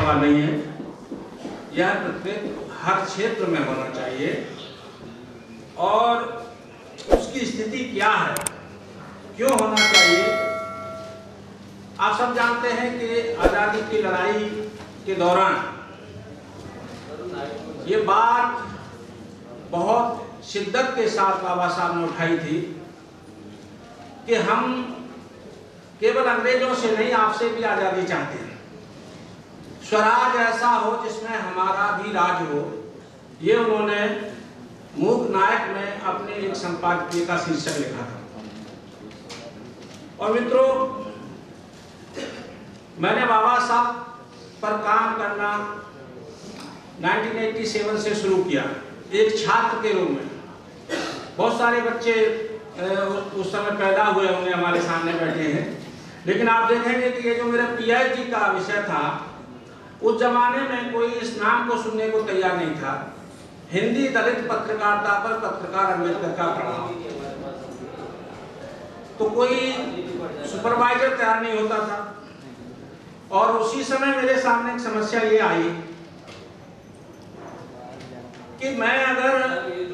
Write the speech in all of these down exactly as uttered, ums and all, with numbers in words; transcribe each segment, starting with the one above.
सवाल नहीं है, यह प्रत्येक हर क्षेत्र में होना चाहिए। और उसकी स्थिति क्या है, क्यों होना चाहिए? आप सब जानते हैं कि आज़ादी की लड़ाई के दौरान ये बात बहुत शिद्दत के साथ बाबा साहब ने उठाई थी कि हम केवल अंग्रेजों से नहीं, आपसे भी आज़ादी चाहते हैं। स्वराज ऐसा हो जिसमें हमारा भी राज हो, ये उन्होंने मूक नायक में अपने एक संपादकीय का शीर्षक लिखा था। और मित्रों, मैंने बाबा साहब पर काम करना उन्नीस सौ सत्तासी से शुरू किया एक छात्र के रूप में। बहुत सारे बच्चे उस समय पैदा हुए होंगे, हमारे सामने बैठे हैं, लेकिन आप देखेंगे कि ये जो मेरा पीएचडी का विषय था, उस जमाने में कोई इस नाम को सुनने को तैयार नहीं था, हिंदी दलित पत्रकारिता पर पत्रकार अम्बेडकर का प्रभाव। तो कोई सुपरवाइजर तैयार नहीं होता था। और उसी समय मेरे सामने एक समस्या ये आई कि मैं अगर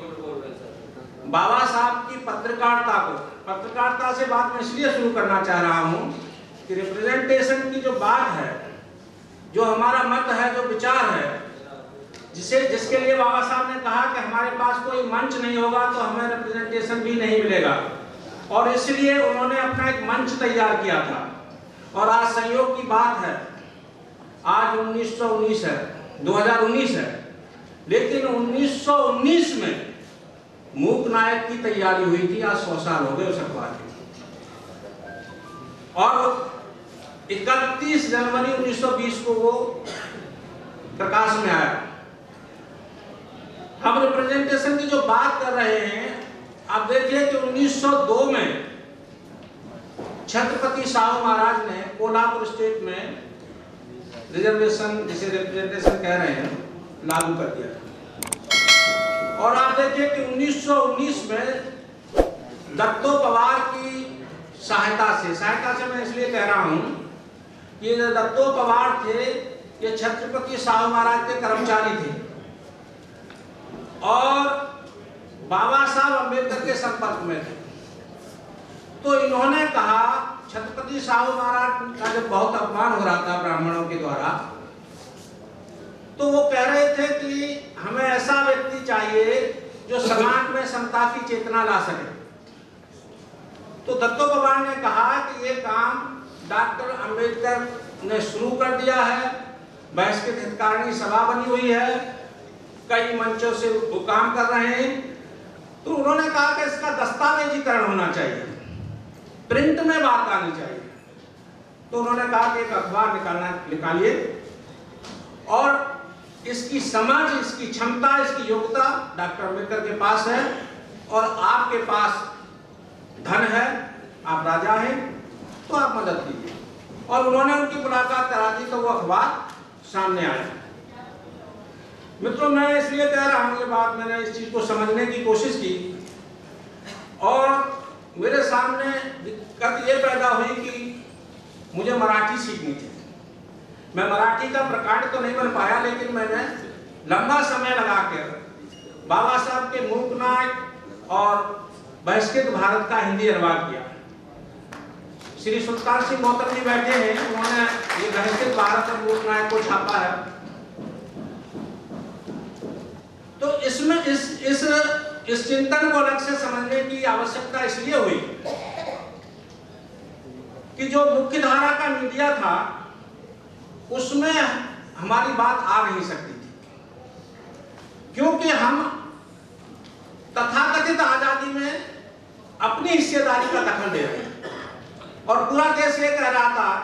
बाबा साहब की पत्रकारिता को, पत्रकारिता से बात मैं इसलिए शुरू करना चाह रहा हूं कि रिप्रेजेंटेशन की जो बात है, जो हमारा मत है, जो विचार है, जिसे जिसके लिए बाबा साहब ने कहा कि हमारे पास कोई मंच नहीं होगा तो हमें रिप्रेजेंटेशन भी नहीं मिलेगा, और इसलिए उन्होंने अपना एक मंच तैयार किया था। और आज संयोग की बात है, आज उन्नीस सौ उन्नीस है, दो हज़ार उन्नीस है, लेकिन उन्नीस सौ उन्नीस में मूक नायक की तैयारी हुई थी। आज सौ साल हो गए उस अखबार के। और इकतीस जनवरी उन्नीस सौ बीस को वो प्रकाश में आया। हम रिप्रेजेंटेशन की जो बात कर रहे हैं, आप देखिए कि उन्नीस सौ दो में छत्रपति साहू महाराज ने कोल्हापुर स्टेट में रिजर्वेशन, जिसे रिप्रेजेंटेशन कह रहे हैं, लागू कर दिया। और आप देखिए कि उन्नीस सौ उन्नीस में दत्तो पवार की सहायता से, सहायता से मैं इसलिए कह रहा हूं कि ये दत्तो पवार थे, ये छत्रपति साहू महाराज के कर्मचारी थे और बाबा साहब अम्बेडकर के संपर्क में थे। तो इन्होंने कहा, छत्रपति साहू महाराज का जब बहुत अपमान हो रहा था ब्राह्मणों के द्वारा, तो वो कह रहे थे कि हमें ऐसा व्यक्ति चाहिए जो समाज में समता की चेतना ला सके। तो दत्तो पवार ने कहा कि ये काम डॉक्टर अंबेडकर ने शुरू कर दिया है, बहिष्कृत हितकारिणी सभा बनी हुई है, कई मंचों से वो काम कर रहे हैं। तो उन्होंने कहा कि इसका दस्तावेजीकरण होना चाहिए, प्रिंट में बात आनी चाहिए। तो उन्होंने कहा कि एक अखबार निकालना निकालिए और इसकी समझ, इसकी क्षमता, इसकी योग्यता डॉक्टर अम्बेडकर के पास है और आपके पास धन है, आप राजा हैं, तो आप मदद कीजिए। और उन्होंने उनकी मुलाकात करा दी, तो वो अखबार सामने आया। मित्रों, मैं इसलिए कह रहा हूं ये बात, मैंने इस चीज को समझने की कोशिश की और मेरे सामने दिक्कत ये पैदा हुई कि मुझे मराठी सीखनी थी। मैं मराठी का प्रकांड तो नहीं बन पाया, लेकिन मैंने लंबा समय लगाकर बाबा साहब के मूक नायक और बहिष्कृत भारत का हिंदी अनुवाद किया। श्री सुल्तान सिंह मोहतर जी बैठे हैं, उन्होंने ये बहिष्कृत भारत और मूक नायक को छापा है। तो इसमें इस इस इस चिंतन को अलग से समझने की आवश्यकता इसलिए हुई कि जो मुख्य धारा का मीडिया था उसमें हमारी बात आ नहीं सकती थी, क्योंकि हम तथाकथित आजादी में अपनी हिस्सेदारी का दखल दे रहे हैं और पूरा देश ये कह रहा था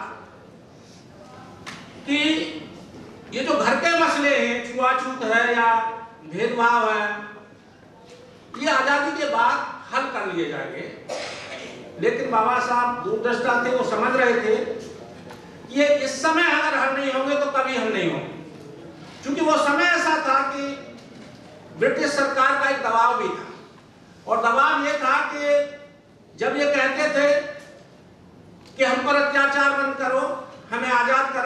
कि ये जो घर के मसले हैं, छुआछूत है या भेदभाव है, ये आजादी के बाद हल कर लिए जाएंगे। लेकिन बाबा साहब दूरदृष्टा थे, वो समझ रहे थे कि ये इस समय अगर हल नहीं होंगे तो कभी हल नहीं होंगे, क्योंकि वो समय ऐसा था कि ब्रिटिश सरकार का एक दबाव भी था। और दबाव ये था कि जब ये कहते थे कि हम पर अत्याचार बंद करो, हमें आजाद करो,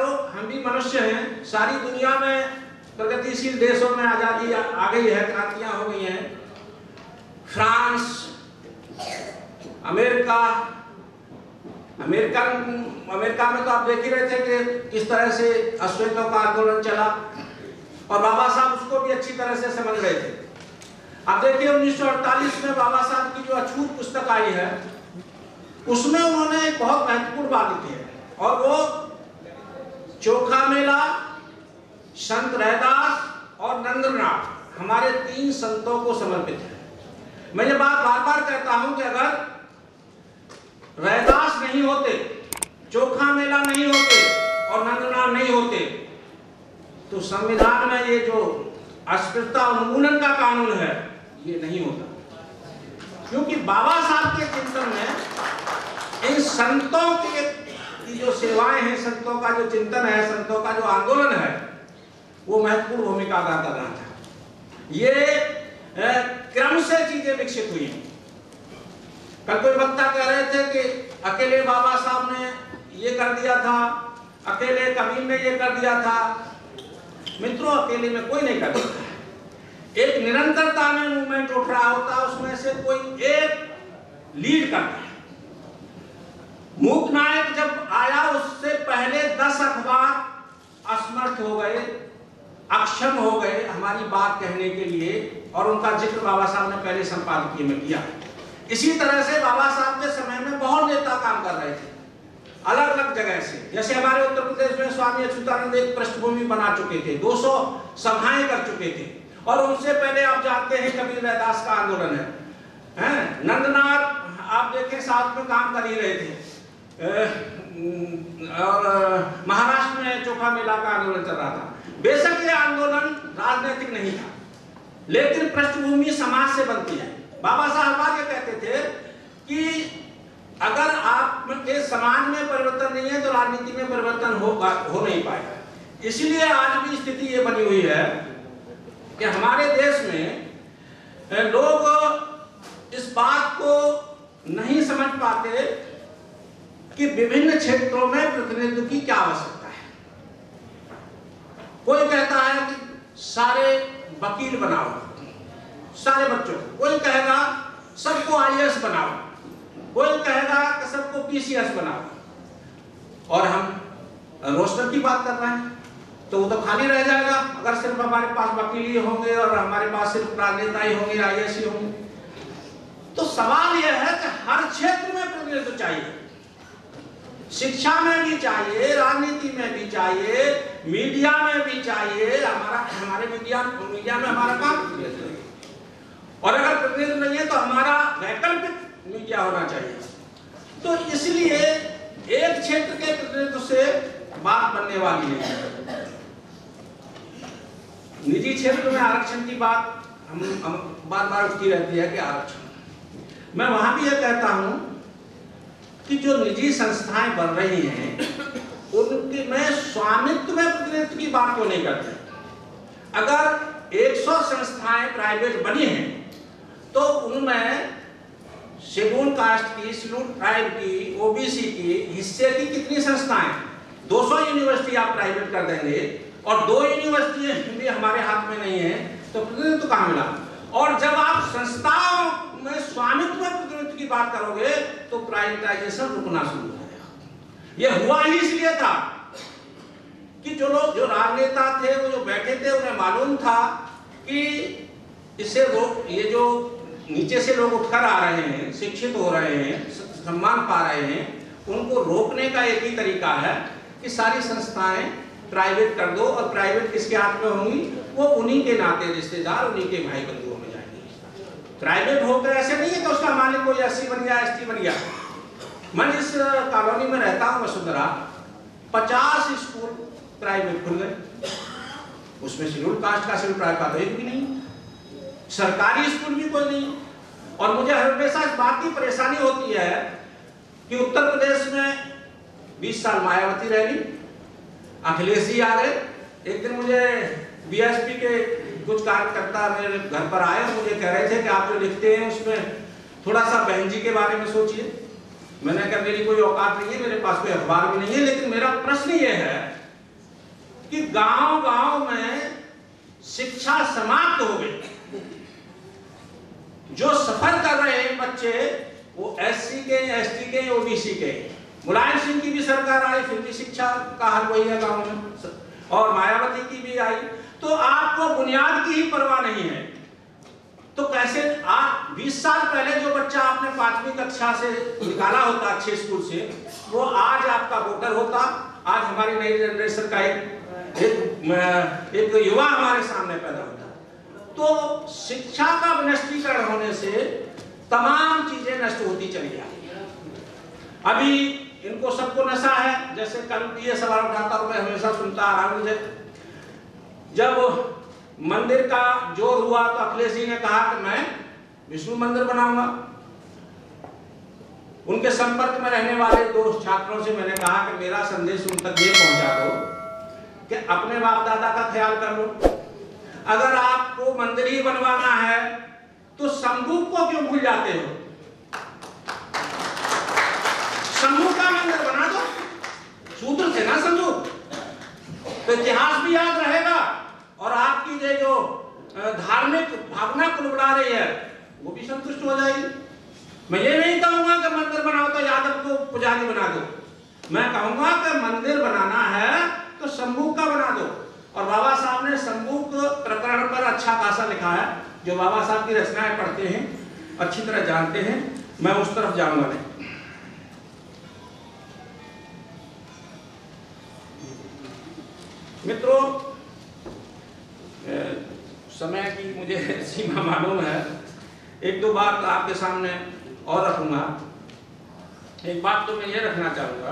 हम भी मनुष्य हैं। सारी दुनिया में प्रगतिशील देशों में आजादी आ गई है, क्रांतियां हो गई हैं। फ्रांस, अमेरिका अमेरिका अमेरिका में तो आप देख ही रहे थे कि किस तरह से अश्वेतों का आंदोलन चला और बाबा साहब उसको भी अच्छी तरह से समझ रहे थे। आप देखिए उन्नीस सौ अड़तालीस में बाबा साहब की जो अछूत पुस्तक आई है उसमें उन्होंने एक बहुत महत्वपूर्ण बात लिखी है और वो चोखा मेला, संत रैदास और नंद्रनाथ हमारे तीन संतों को समर्पित है। मैं ये बात बार बार कहता हूं कि अगर रैदास नहीं होते, चोखा मेला नहीं होते और नंदनाथ नहीं होते तो संविधान में ये जो अस्पृश्यता उन्मूलन का कानून है ये नहीं होता। क्योंकि बाबा साहब के चिंतन में इन संतों के की जो सेवाएं हैं, संतों का जो चिंतन है, संतों का जो आंदोलन है वो महत्वपूर्ण भूमिका अदा कर रहा था। ये क्रम से चीजें विकसित हुई हैं। कल कोई वक्ता कह रहे थे कि अकेले बाबा साहब ने ये कर दिया था, अकेले कबीर ने ये कर दिया था। मित्रों, अकेले में कोई नहीं कर सकता। एक निरंतरता में मूवमेंट उठ रहा होता, उसमें से कोई एक लीड करता है। मूक नायक जब आया उससे पहले दस अखबार असमर्थ हो गए, अक्षम हो गए हमारी बात कहने के लिए और उनका जिक्र बाबा साहब ने पहले संपादकीय में किया। इसी तरह से बाबा साहब के समय में बहुत नेता काम कर रहे थे अलग अलग जगह से। जैसे हमारे उत्तर प्रदेश में स्वामी अच्युतानंद एक पृष्ठभूमि बना चुके थे, दो सौ सभाएं कर चुके थे और उनसे पहले आप जानते हैं कबीर रैदास का आंदोलन है, हैं? नंदनाथ आप देखें साथ में काम कर ही रहे थे और महाराष्ट्र में चोखा मेला का आंदोलन चल रहा था। बेशक ये आंदोलन राजनीतिक नहीं था लेकिन पृष्ठभूमि समाज से बनती है। बाबा साहब आगे कहते थे कि अगर आपके समाज में परिवर्तन नहीं है तो राजनीति में परिवर्तन हो हो नहीं पाएगा। इसलिए आज भी स्थिति ये बनी हुई है कि हमारे देश में लोग इस बात को नहीं समझ पाते कि विभिन्न क्षेत्रों में प्रतिनिधित्व की क्या आवश्यकता है। कोई कहता है कि सारे वकील बनाओ सारे बच्चों को, कोई कहेगा सबको आई ए एस बनाओ, कोई कहेगा कि सबको पी सी एस बनाओ और हम रोस्टर की बात कर रहे हैं तो वो तो खाली रह जाएगा अगर सिर्फ हमारे पास वकील ही होंगे और हमारे पास सिर्फ राजनेता ही होंगे, आई ए एस ही होंगे। तो सवाल यह है कि हर क्षेत्र में प्रतिनिधित्व चाहिए, शिक्षा में भी चाहिए, राजनीति में भी चाहिए, मीडिया में भी चाहिए। हमारा हमारे मीडिया मीडिया में हमारा काम और अगर प्रतिनिधित्व नहीं है तो हमारा वैकल्पिक मीडिया होना चाहिए। तो इसलिए एक क्षेत्र के प्रतिनिधित्व से बात बनने वाली है। निजी क्षेत्र में आरक्षण की बात हम, हम बार बार उठती रहती है कि आरक्षण। मैं वहां भी यह कहता हूं कि जो निजी संस्थाएं बन रही हैं उनके में स्वामित्व में प्रतिनिधित्व की बात क्यों नहीं करते। अगर एक सौ संस्थाएं प्राइवेट बनी हैं तो उनमें शेड्यूल कास्ट की, शेड्यूल ट्राइब की, ओ बी सी की हिस्से की कितनी संस्थाएं, दो सौ यूनिवर्सिटी आप प्राइवेट कर देंगे और दो यूनिवर्सिटी भी हमारे हाथ में नहीं है तो प्रतिनिधित्व कहां मिला। और जब आप संस्थाओं में स्वामित्व में प्रतिनिधित्व की बात करोगे तो प्राइवेटाइजेशन रुकना शुरू हो जाएगा। यह हुआ ही इसलिए था कि जो लोग जो राजनेता थे वो जो बैठे थे उन्हें मालूम था कि इससे लोग ये जो नीचे से लोग उठकर आ रहे हैं, शिक्षित हो रहे हैं, सम्मान पा रहे हैं, उनको रोकने का एक ही तरीका है कि सारी संस्थाएं प्राइवेट कर दो और प्राइवेट किसके हाथ में होंगी, वो उन्हीं के नाते रिश्तेदार, उन्हीं के भाई बंधुओं में जाएंगे। प्राइवेट होकर ऐसे नहीं है तो उसका मालिक कोई एस सी बन गया, एस टी बन गया। मैं जिस कॉलोनी में रहता हूँ वसुंधरा, पचास स्कूल प्राइवेट खुल गए, उसमें शेड्यूल कास्ट का शेड्यूल ट्राइब का तो एक भी नहीं, सरकारी स्कूल भी कोई नहीं। और मुझे हमेशा इस बात की परेशानी होती है कि उत्तर प्रदेश में बीस साल मायावती रह ली, अखिलेश जी आ गए। एक दिन मुझे बी एस पी के कुछ कार्यकर्ता मेरे घर पर आए और मुझे कह रहे थे कि आप जो लिखते हैं उसमें थोड़ा सा बहन जी के बारे में सोचिए। मैंने कहा मेरी कोई औकात नहीं है, मेरे पास कोई अखबार भी नहीं है, लेकिन मेरा प्रश्न ये है कि गांव-गांव में शिक्षा समाप्त हो गई। जो सफर कर रहे हैं बच्चे वो एससी के, एसटी के, ओबीसी के। मुलायम सिंह की भी सरकार आई, फिर भी शिक्षा का हाल वही है गांव में, और मायावती की भी आई। तो आपको बुनियाद की ही परवाह नहीं है। तो कैसे आप बीस साल पहले जो बच्चा आपने पांचवी कक्षा से निकाला होता अच्छे स्कूल से, वो आज आपका वोटर होता। आज हमारी नई जनरेशन का एक एक, एक युवा हमारे सामने पैदा होता। तो शिक्षा का विनष्टीकरण होने से तमाम चीजें नष्ट होती चली जाती है। अभी इनको सबको नशा है, जैसे कल भी ये सवाल उठाता हूं, मैं हमेशा सुनता आ रहा हूं। मुझे जब मंदिर का जोर हुआ तो अखिलेश जी ने कहा कि मैं विष्णु मंदिर बनाऊंगा। उनके संपर्क में रहने वाले दो छात्रों से मैंने कहा कि मेरा संदेश उन तक ये पहुंचा दो कि अपने बाप दादा का ख्याल कर लो। अगर आपको मंदिर ही बनवाना है तो शंभू को क्यों भूल जाते हो? शंभू का मंदिर बना दो, सूत्र थे ना शंभू, तो इतिहास भी याद रहेगा और आपकी ये जो धार्मिक भावना कुलबुला रही है वो भी संतुष्ट हो जाएगी। मैं ये नहीं कहूंगा कि मंदिर बनाओ तो यादव को पुजारी बना दो, मैं कहूंगा कि मंदिर बनाना है तो शंभू का बना दो। और बाबा साहब ने शंभू प्रकरण पर अच्छा खासा लिखा है। जो बाबा साहब की रचनाएं पढ़ते हैं, अच्छी तरह जानते हैं, मैं उस तरफ जाऊंगा नहीं। मित्रों, समय की मुझे सीमा मालूम है, एक दो बात आपके सामने और रखूंगा। एक बात तो मैं ये रखना चाहूंगा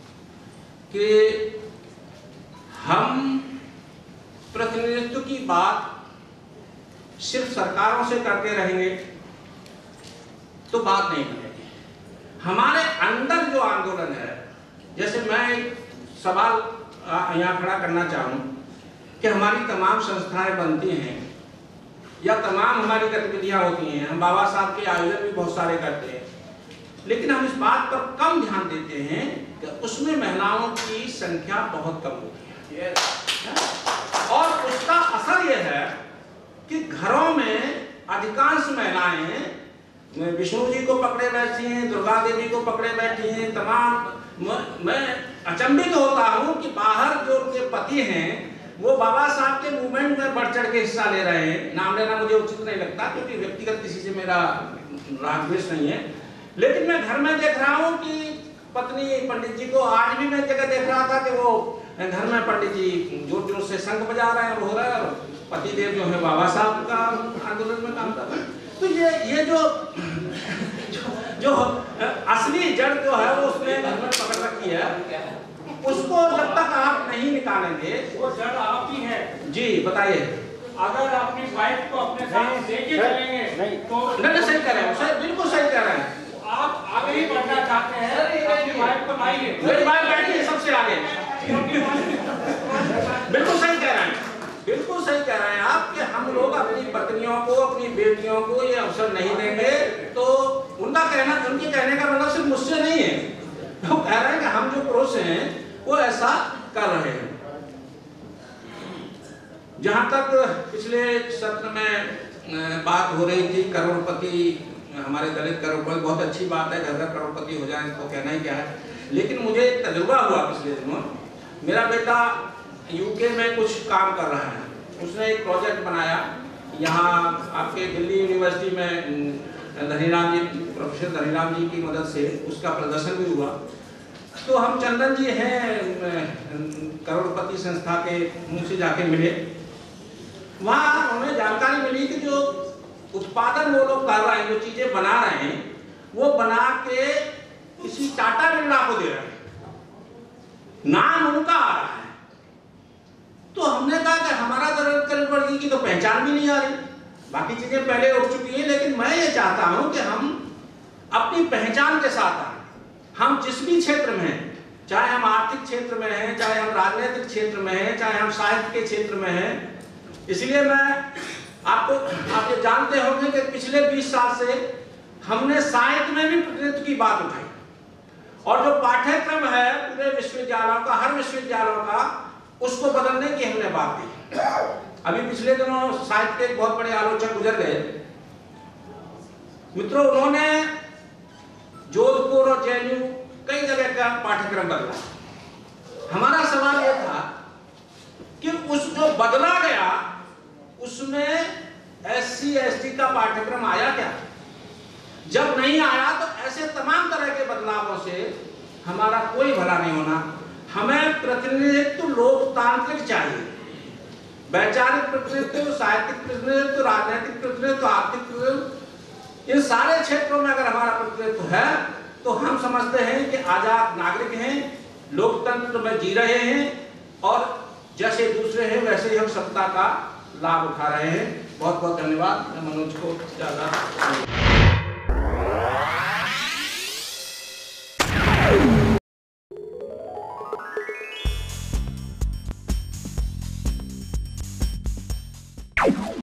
कि हम प्रतिनिधित्व की बात सिर्फ सरकारों से करते रहेंगे तो बात नहीं बनेगी। हमारे अंदर जो आंदोलन है, जैसे मैं एक सवाल यहाँ खड़ा करना चाहूँ कि हमारी तमाम संस्थाएं बनती हैं या तमाम हमारी गतिविधियां होती हैं, हम बाबा साहब के आयोजन भी बहुत सारे करते हैं, लेकिन हम इस बात पर कम ध्यान देते हैं कि उसमें महिलाओं की संख्या बहुत कम होती है। और उसका असर यह है कि घरों में अधिकांश महिलाएं विष्णु जी को पकड़े बैठी हैं, दुर्गा देवी को पकड़े बैठी हैं। तमाम मैं अचंभित होता हूं कि बाहर जो उनके पति हैं वो बाबा साहब के मूवमेंट में बढ़ चढ़ के हिस्सा ले रहे हैं। नाम लेना मुझे उचित नहीं लगता क्योंकि व्यक्तिगत किसी से मेरा रागद्वेष नहीं है, लेकिन मैं घर में देख रहा हूं कि पत्नी पंडित जी को, आज भी मैं जगह देख रहा था कि वो घर में पंडित जी जोर जोर से शंख बजा रहे हैं, हो रहा है, और पति देव जो है बाबा साहब का आंदोलन में काम कर रहे हैं। तो ये ये जो जो, जो असली जड़ जो है वो उसने घर में पकड़ रखी है, उसको जब तक आप नहीं निकालेंगे, वो जड़ आप ही है। जी बताइए। अगर अपनी वाइफ को अपने साथ लेके चलेंगे तो नहीं, सही कह रहे हैं, सही, बिल्कुल सही कह रहे हैं। आप आगे ही बढ़ना चाहते हैं, अपनी वाइफ को लाइए। मेरी वाइफ बैठी है सबसे आगे। बिल्कुल सही कह रहे हैं, बिल्कुल सही कह रहे हैं आप कि हम लोग अपनी पत्नियों को, अपनी बेटियों को ये अवसर नहीं देंगे तो उनका कहना, उनके कहने का मतलब सिर्फ मुझसे नहीं है, वो कह रहे हैं कि हम जो पुरुष हैं वो ऐसा कर रहे हैं। जहां तक पिछले सत्र में बात हो रही थी करोड़पति, हमारे दलित करोड़पति, बहुत अच्छी बात है, घर घर करोड़पति हो जाए तो कहना ही क्या है। लेकिन मुझे एक तजुर्बा हुआ पिछले दिनों, मेरा बेटा यूके में कुछ काम कर रहा है, उसने एक प्रोजेक्ट बनाया यहाँ आपके दिल्ली यूनिवर्सिटी में, धनीराम जी, प्रोफेसर धनीराम जी की मदद से उसका प्रदर्शन भी हुआ। तो हम चंदन जी हैं करोड़पति संस्था के, उनसे जाके मिले। वहाँ हमें जानकारी मिली कि जो उत्पादन वो लोग कर रहे हैं, जो चीजें बना रहे हैं, वो बना के किसी टाटा बिरला को दे रहे हैं, नाम उनका आ रहा है। तो हमने कहा कि हमारा दलित की तो पहचान भी नहीं आ रही, बाकी चीजें पहले उठ चुकी हैं, लेकिन मैं ये चाहता हूं कि हम अपनी पहचान के साथ आए। हम जिस भी क्षेत्र में हैं, चाहे हम आर्थिक क्षेत्र में हैं, चाहे हम राजनीतिक क्षेत्र में हैं, चाहे हम साहित्य के क्षेत्र में हैं। इसलिए मैं आपको, आप ये जानते होंगे कि पिछले बीस साल से हमने साहित्य में भी प्रतिनिधित्व की बात उठाई, और जो पाठ्यक्रम है पूरे विश्वविद्यालयों का, हर विश्वविद्यालयों का, उसको बदलने की हमने बात की। अभी पिछले दिनों साहित्य के एक बहुत बड़े आलोचक गुजर गए मित्रों, उन्होंने जोधपुर और जेएनयू कई जगह का पाठ्यक्रम बदला। हमारा सवाल यह था कि उस जो बदला गया उसमें एससी एसटी का पाठ्यक्रम आया क्या? जब नहीं आया तो ऐसे तमाम तरह के बदलावों से हमारा कोई भला नहीं होना। हमें प्रतिनिधित्व लोकतांत्रिक चाहिए, वैचारिक प्रतिनिधित्व, साहित्यिक प्रतिनिधित्व, राजनीतिक प्रतिनिधित्व, आर्थिक प्रतिनिधित्व, इन सारे क्षेत्रों में अगर हमारा प्रतिनिधित्व है तो हम समझते हैं कि आजाद नागरिक हैं, लोकतंत्र में जी रहे हैं और जैसे दूसरे हैं वैसे ही हम सत्ता का लाभ उठा रहे हैं। बहुत बहुत धन्यवाद। मैं मनोज को ज्यादा